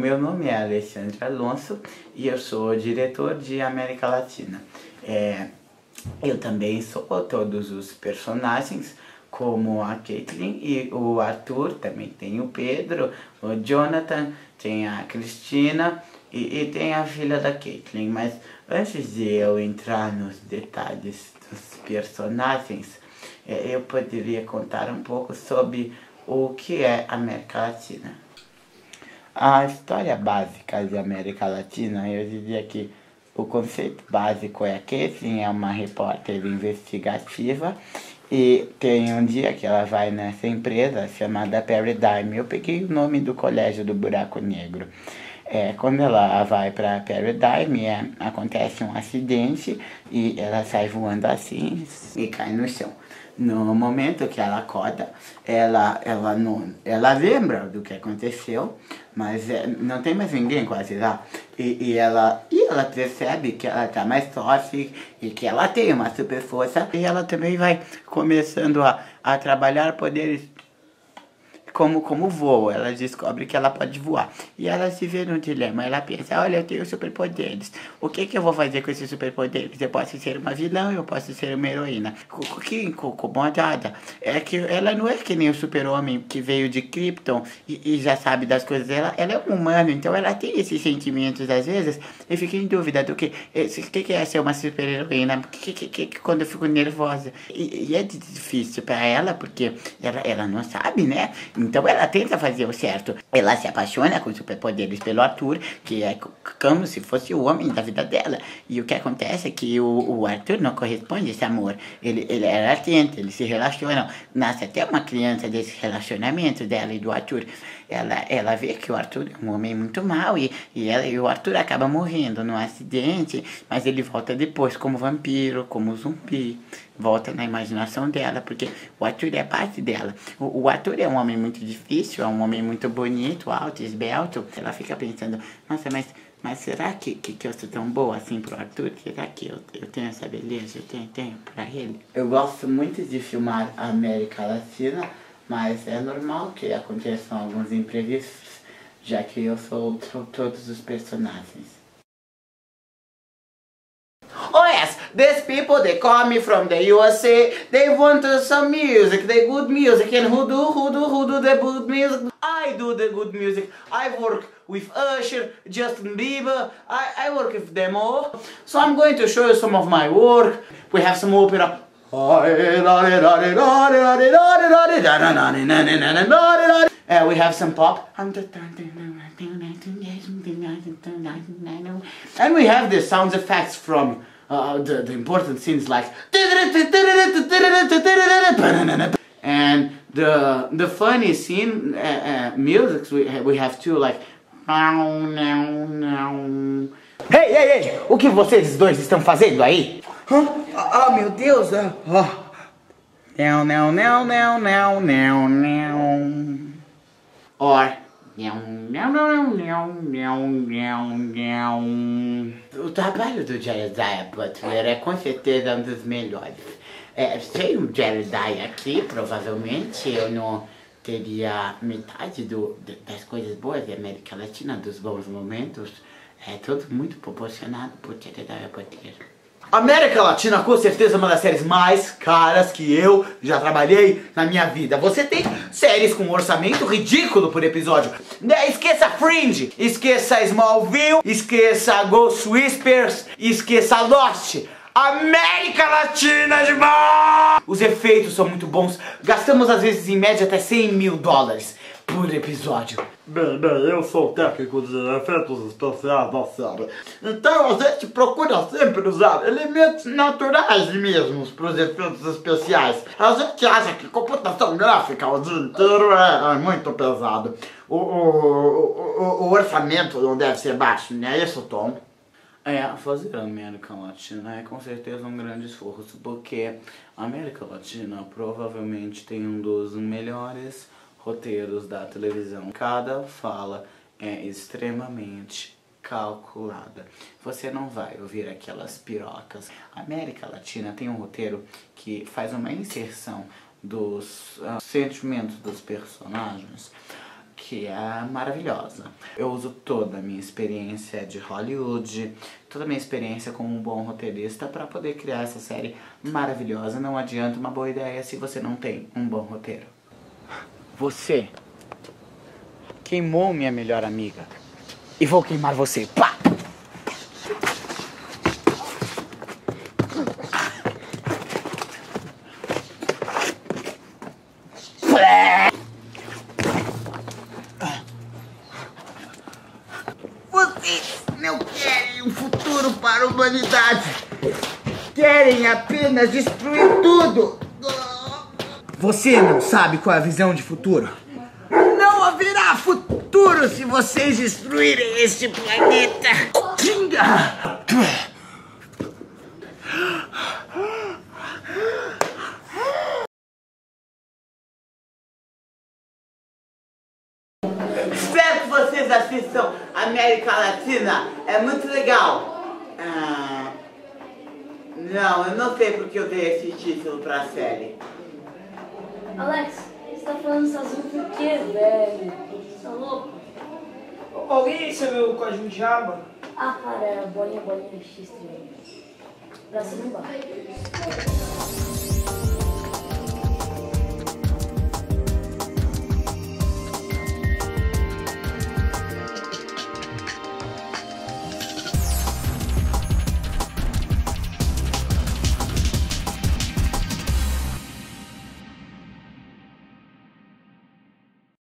meu nome é Alexandre Alonso e eu sou diretor de América Latina. Eu também sou todos os personagens, como a Caitlyn e o Arthur, também tem o Pedro, o Jonathan, tem a Cristina e tem a filha da Caitlyn. Mas antes de eu entrar nos detalhes dos personagens, eu poderia contar um pouco sobre o que é América Latina. A história básica de América Latina, eu diria que o conceito básico é que Caitlyn é uma repórter investigativa e tem um dia que ela vai nessa empresa chamada Paradigm. Eu peguei o nome do colégio do Buraco Negro. Quando ela vai para Paradigm, acontece um acidente e ela sai voando assim e cai no chão. No momento que ela acorda, ela lembra do que aconteceu, mas não tem mais ninguém quase lá. E ela percebe que ela está mais forte e que ela tem uma super força. E ela também vai começando a trabalhar poderes como voo. Ela descobre que ela pode voar. E ela se vê num dilema. Ela pensa, olha, eu tenho superpoderes. O que eu vou fazer com esses superpoderes? Eu posso ser uma vilã, eu posso ser uma heroína. O que incomodada é que ela não é que nem o super-homem que veio de Krypton e já sabe das coisas. Ela é um humano, então ela tem esses sentimentos às vezes e fica em dúvida do que é ser uma super-heroína. Quando eu fico nervosa. E é difícil para ela, porque ela não sabe, né? Então ela tenta fazer o certo. Ela se apaixona com superpoderes pelo Arthur, que é como se fosse o homem da vida dela. E o que acontece é que o Arthur não corresponde a esse amor. Ela atenta, eles se relacionam. Nasce até uma criança desse relacionamento dela e do Arthur. Ela vê que o Arthur é um homem muito mau e o Arthur acaba morrendo num acidente, mas ele volta depois como vampiro, como zumbi. Volta na imaginação dela, porque o Arthur é parte dela. O Arthur é um homem muito difícil, é um homem muito bonito, alto, esbelto. Ela fica pensando, nossa, mas será que eu sou tão boa assim pro Arthur? Será que eu tenho essa beleza? Eu tenho pra ele? Eu gosto muito de filmar a América Latina, mas é normal que aconteçam alguns imprevistos, já que eu sou todos os personagens. Oh yes, these people, they call me from the USA, they want some music, the good music, and who do the good music? I do the good music. I work with Usher, Justin Bieber, I work with them all. So I'm going to show you some of my work. We have some opera. We have some pop. And we have the sound effects from the important scenes like and the funny scene music we have too, like Hey, o que vocês dois estão fazendo aí? Meu Deus! Or o trabalho do Jedediah Butler é com certeza um dos melhores. Sem o Jedediah aqui, provavelmente eu não teria metade das coisas boas da América Latina, dos bons momentos. É tudo muito proporcionado por Jedediah Butler. América Latina com certeza é uma das séries mais caras que eu já trabalhei na minha vida. Você tem séries com um orçamento ridículo por episódio. Esqueça Fringe, esqueça Smallville, esqueça Ghost Whispers, esqueça Lost. América Latina demais! Os efeitos são muito bons. Gastamos às vezes em média até $100 mil por episódio. Bem, eu sou o técnico de efeitos especiais da série. Então a gente procura sempre usar elementos naturais mesmo para os efeitos especiais. A gente acha que computação gráfica o dia inteiro é muito pesado. O orçamento não deve ser baixo, não é isso, Tom? Fazer a América Latina é com certeza um grande esforço, porque a América Latina provavelmente tem um dos melhores roteiros da televisão. Cada fala é extremamente calculada. Você não vai ouvir aquelas pirocas. A América Latina tem um roteiro que faz uma inserção dos sentimentos dos personagens que é maravilhosa. Eu uso toda a minha experiência de Hollywood, toda a minha experiência como um bom roteirista para poder criar essa série maravilhosa. Não adianta uma boa ideia se você não tem um bom roteiro. Você queimou minha melhor amiga e vou queimar você. Pá! Vocês não querem um futuro para a humanidade. Querem apenas destruir tudo. Você não sabe qual é a visão de futuro? Não haverá futuro se vocês destruírem este planeta. Espero que vocês assistam América Latina, é muito legal. Não, eu não sei porque eu dei esse título pra série. Alex, você tá falando sozinho por quê, velho? Você tá louco? Alguém recebeu o código de aba? Ah, cara, bolinha, X3. Pra cima e embaixo.